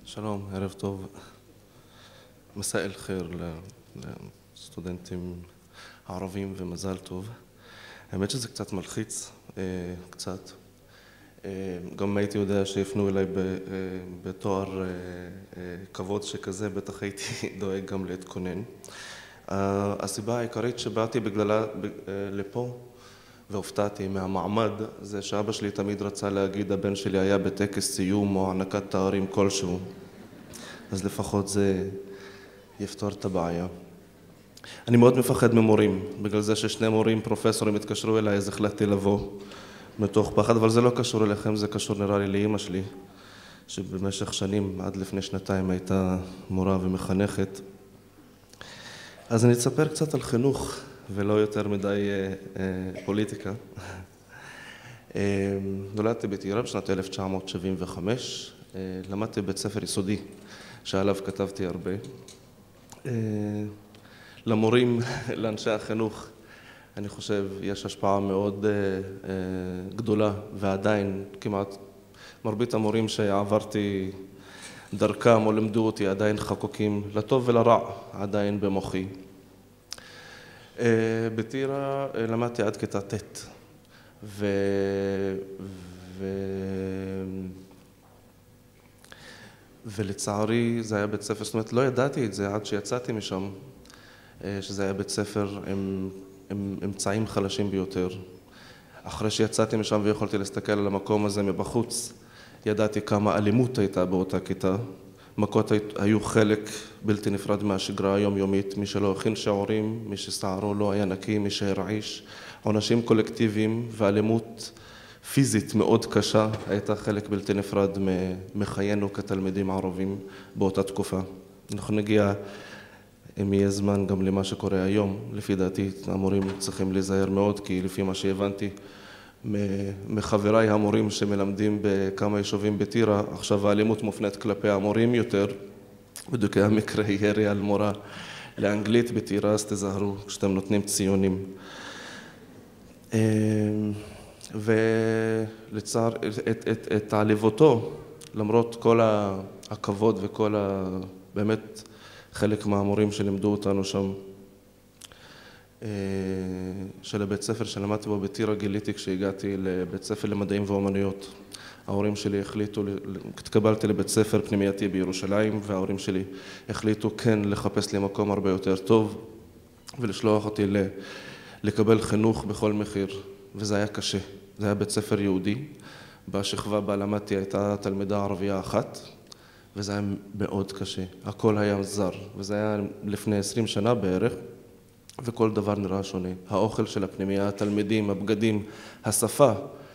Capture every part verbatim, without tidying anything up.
שלום, ערב טוב. מסע אל חיר לסטודנטים הערבים ומזל טוב. האמת שזה קצת מלחיץ, קצת. גם הייתי יודע שיפנו אליי בתואר כבוד שכזה, בטח הייתי דואג גם להתכונן. הסיבה העיקרית שבאתי בגללה לפה והופתעתי מהמעמד זה שאבא שלי תמיד רצה להגיד הבן שלי היה בטקס סיום או הענקת תארים כלשהו, אז לפחות זה יפתור את הבעיה. אני מאוד מפחד ממורים, בגלל זה ששני מורים פרופסורים התקשרו אליי אז החלטתי לבוא מתוך פחד, אבל זה לא קשור אליכם, זה קשור נראה לי לאמא שלי שבמשך שנים עד לפני שנתיים הייתה מורה ומחנכת. אז אני אספר קצת על חינוך ולא יותר מדי אה, פוליטיקה. אה, נולדתי בטירה בשנת אלף תשע מאות שבעים וחמש, אה, למדתי בבית ספר יסודי שעליו כתבתי הרבה. אה, למורים, לאנשי החינוך, אני חושב יש השפעה מאוד אה, אה, גדולה, ועדיין כמעט מרבית המורים שעברתי דרכם או למדו אותי עדיין חקוקים לטוב ולרע עדיין במוחי. בטירה למדתי עד כיתה ט' ו... ו... ולצערי זה היה בית ספר, זאת אומרת לא ידעתי את זה עד שיצאתי משם, שזה היה בית ספר עם, עם אמצעים חלשים ביותר. אחרי שיצאתי משם ויכולתי להסתכל על המקום הזה מבחוץ, ידעתי כמה אלימות הייתה באותה כיתה. מכות היו חלק בלתי נפרד מהשגרה היומיומית, מי שלא הכין שיעורים, מי ששערו לא היה נקי, מי שהרעיש, עונשים קולקטיביים ואלימות פיזית מאוד קשה הייתה חלק בלתי נפרד מחיינו כתלמידים ערבים באותה תקופה. אנחנו נגיע, אם יהיה זמן, גם למה שקורה היום. לפי דעתי המורים צריכים להיזהר מאוד, כי לפי מה שהבנתי מחבריי המורים שמלמדים בכמה יישובים בטירה, עכשיו האלימות מופנית כלפי המורים יותר. בדיוק היה מקרה ירי על מורה לאנגלית בטירה, אז תזהרו כשאתם נותנים ציונים. ולצער, את, את, את העליבותו, למרות כל הכבוד וכל ה... באמת חלק מהמורים שלימדו אותנו שם, של הבית ספר שלמדתי בו בטירה, גיליתי כשהגעתי לבית ספר למדעים ואומנויות. ההורים שלי החליטו, התקבלתי לבית ספר פנימייתי בירושלים, וההורים שלי החליטו כן לחפש לי מקום הרבה יותר טוב ולשלוח אותי לקבל חינוך בכל מחיר, וזה היה קשה. זה היה בית ספר יהודי, בשכבה בה למדתי הייתה תלמידה ערבייה אחת, וזה היה מאוד קשה. הכל היה זר, וזה היה לפני עשרים שנה בערך, וכל דבר נראה שונה. האוכל של הפנימייה, התלמידים, הבגדים, השפה,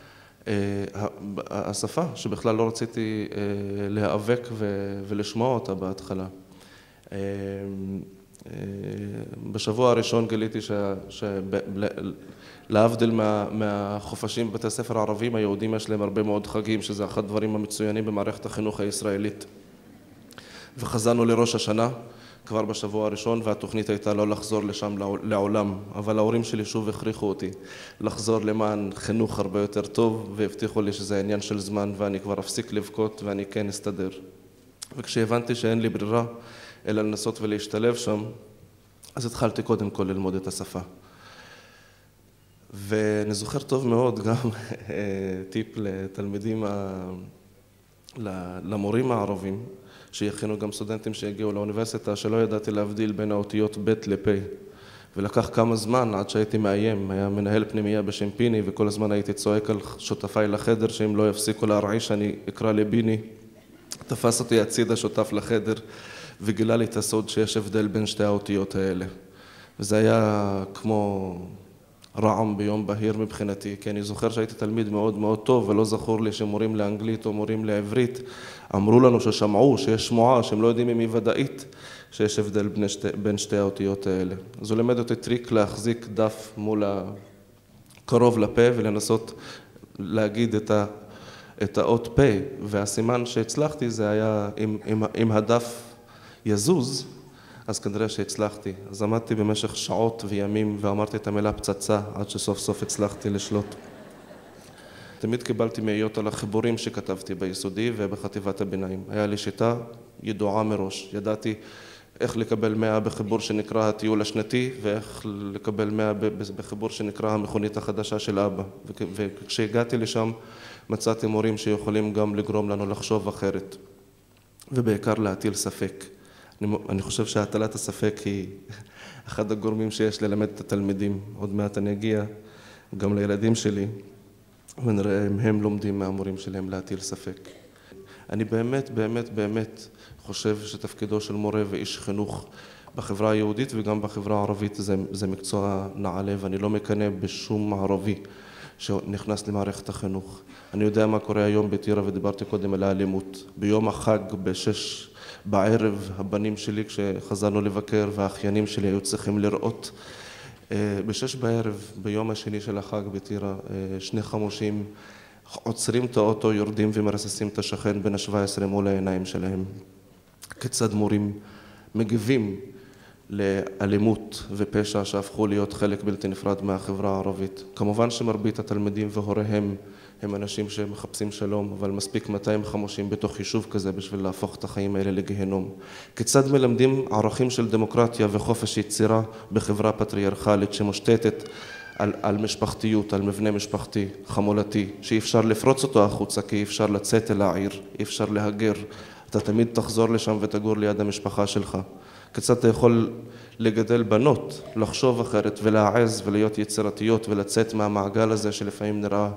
השפה שבכלל לא רציתי להיאבק ולשמוע אותה בהתחלה. בשבוע הראשון גיליתי שלהבדיל מהחופשים בבתי הספר הערבים, היהודים יש להם הרבה מאוד חגים, שזה אחד הדברים המצוינים במערכת החינוך הישראלית. וחזרנו לראש השנה כבר בשבוע הראשון, והתוכנית הייתה לא לחזור לשם לעולם, אבל ההורים שלי שוב הכריחו אותי לחזור למען חינוך הרבה יותר טוב, והבטיחו לי שזה עניין של זמן ואני כבר אפסיק לבכות ואני כן אסתדר. וכשהבנתי שאין לי ברירה אלא לנסות ולהשתלב שם, אז התחלתי קודם כל ללמוד את השפה. ואני זוכר טוב מאוד גם טיפ לתלמידים, למורים הערבים, שיכינו גם סטודנטים שהגיעו לאוניברסיטה, שלא ידעתי להבדיל בין האותיות ב' לפ'. ולקח כמה זמן עד שהייתי מאיים, היה מנהל פנימייה בשם פיני, וכל הזמן הייתי צועק על שותפיי לחדר שהם לא יפסיקו להרעיש, אני אקרא לביני. תפס אותי הצידה שותף לחדר, וגילה לי את הסוד שיש הבדל בין שתי האותיות האלה. וזה היה כמו רעם ביום בהיר מבחינתי, כי אני זוכר שהייתי תלמיד מאוד מאוד טוב, ולא זכור לי שמורים לאנגלית או מורים לעברית אמרו לנו ששמעו, שיש שמועה, שהם לא יודעים אם היא ודאית, שיש הבדל בין שתי, בין שתי האותיות האלה. אז הוא לימד אותי טריק להחזיק דף מול הקרוב לפה ולנסות להגיד את, ה, את האות פה, והסימן שהצלחתי זה היה אם, אם, אם הדף יזוז, אז כנראה שהצלחתי. אז עמדתי במשך שעות וימים ואמרתי את המילה פצצה עד שסוף סוף הצלחתי לשלוט. תמיד קיבלתי מאיות על החיבורים שכתבתי ביסודי ובחטיבת הביניים. היה לי שיטה ידועה מראש. ידעתי איך לקבל מאה בחיבור שנקרא הטיול השנתי, ואיך לקבל מאה בחיבור שנקרא המכונית החדשה של אבא. וכשהגעתי לשם מצאתי מורים שיכולים גם לגרום לנו לחשוב אחרת, ובעיקר להטיל ספק. אני, אני חושב שהטלת הספק היא אחד הגורמים שיש ללמד את התלמידים. עוד מעט אני אגיע גם לילדים שלי, ונראה אם הם לומדים מהמורים שלהם להטיל ספק. אני באמת, באמת, באמת חושב שתפקידו של מורה ואיש חינוך בחברה היהודית וגם בחברה הערבית זה, זה מקצוע נעלה, ואני לא מקנא בשום ערבי שנכנס למערכת החינוך. אני יודע מה קורה היום בטירה, ודיברתי קודם על האלימות. ביום החג בשש בערב הבנים שלי כשחזרנו לבקר והאחיינים שלי היו צריכים לראות בשש בערב ביום השני של החג בטירה שני חמושים עוצרים את האוטו, יורדים ומרססים את השכן בן ה-שבע עשרה מול העיניים שלהם. כיצד מורים מגיבים לאלימות ופשע שהפכו להיות חלק בלתי נפרד מהחברה הערבית. כמובן שמרבית התלמידים והוריהם הם אנשים שמחפשים שלום, אבל מספיק מאתיים חמושים בתוך יישוב כזה בשביל להפוך את החיים האלה לגיהנום. כיצד מלמדים ערכים של דמוקרטיה וחופש יצירה בחברה פטריארכלית שמושתתת על, על משפחתיות, על מבנה משפחתי, חמולתי, שאי אפשר לפרוץ אותו החוצה, כי אי אפשר לצאת אל העיר, אי אפשר להגר. אתה תמיד תחזור לשם ותגור ליד המשפחה שלך. כיצד אתה יכול לגדל בנות, לחשוב אחרת ולהעז ולהיות יצירתיות ולצאת מהמעגל הזה שלפעמים נראה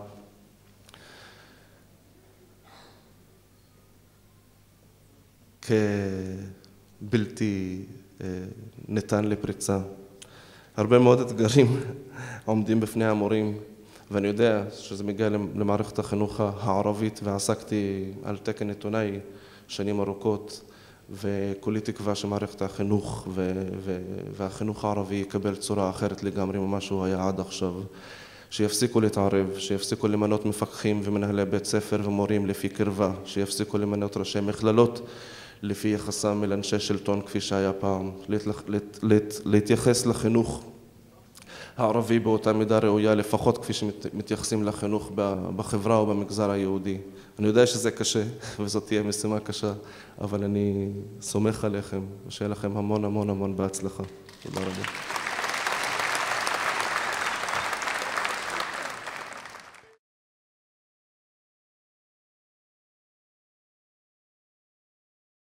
כבלתי ניתן לפריצה. הרבה מאוד אתגרים עומדים בפני המורים, ואני יודע שזה מגיע למערכת החינוך הערבית, ועסקתי על תקן עיתונאי שנים ארוכות, וכולי תקווה שמערכת החינוך והחינוך הערבי יקבל צורה אחרת לגמרי ממה שהוא היה עד עכשיו. שיפסיקו להתערב, שיפסיקו למנות מפקחים ומנהלי בית ספר ומורים לפי קרבה, שיפסיקו למנות ראשי מכללות לפי יחסם אל אנשי שלטון כפי שהיה פעם, להתייחס לחינוך הערבי באותה מידה ראויה, לפחות כפי שמתייחסים לחינוך בחברה או במגזר היהודי. אני יודע שזה קשה, וזאת תהיה משימה קשה, אבל אני סומך עליכם, ושיהיה לכם המון המון המון בהצלחה. תודה רבה.